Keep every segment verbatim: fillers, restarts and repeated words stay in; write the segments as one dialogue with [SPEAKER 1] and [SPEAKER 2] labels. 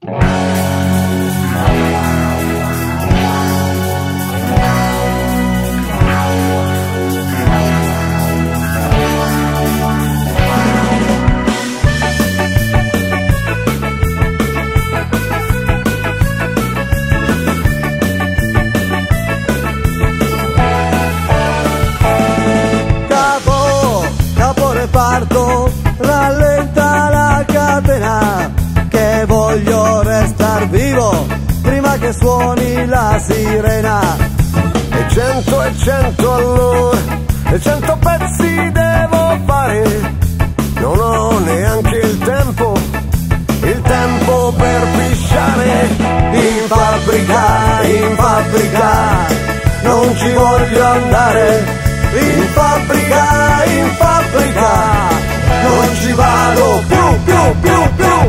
[SPEAKER 1] Rallenta la catena, che voglio restar vivo prima che suoni la sirena.
[SPEAKER 2] E cento e cento all'ora, e cento pezzi devo fare. Non ho neanche il tempo, il tempo per pisciare.
[SPEAKER 1] In fabbrica, in fabbrica, non ci voglio andare. In fabbrica, in fabbrica, non ci vado più, più, più, più.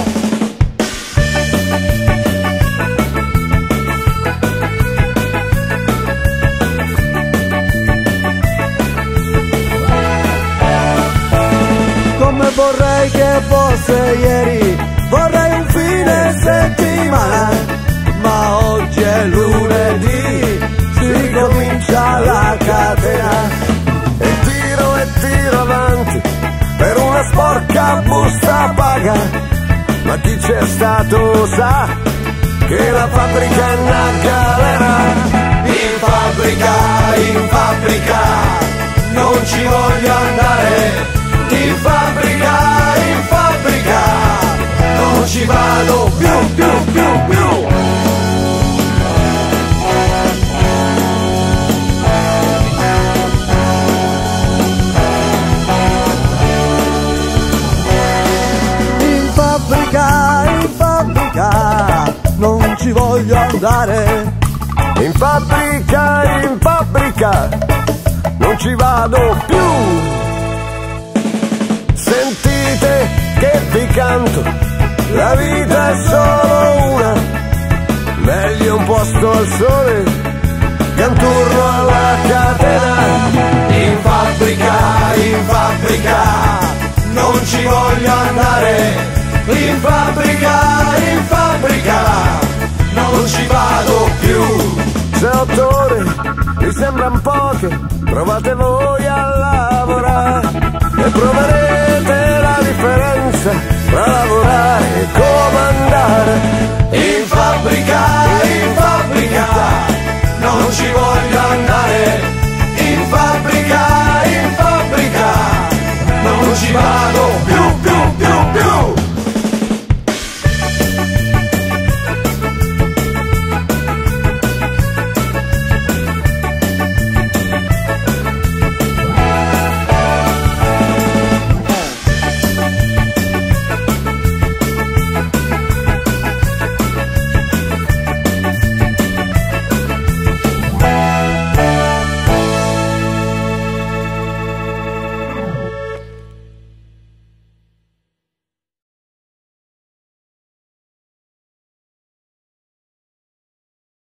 [SPEAKER 1] Come vorrei che fosse ieri, vorrei un fine settimana, ma oggi è lunedì, si comincia la catena.
[SPEAKER 2] E tiro e tiro avanti per una sporca busta paga, ma chi c'è stato sa che la fabbrica è una galera.
[SPEAKER 1] In fabbrica, in fabbrica, non ci voglio andare. In fabbrica, in fabbrica, non ci vado più, più, più, più. In fabbrica, non ci voglio andare.
[SPEAKER 2] In fabbrica, in fabbrica, non ci vado più. Sentite che vi canto, la vita è solo una, meglio un posto al sole che un turno alla catena.
[SPEAKER 1] In fabbrica, in fabbrica, non ci voglio andare. In fabbrica, in fabbrica, non ci vado più.
[SPEAKER 2] Se otto ore vi sembrano poche, provate voi a lavorare e proverete la differenza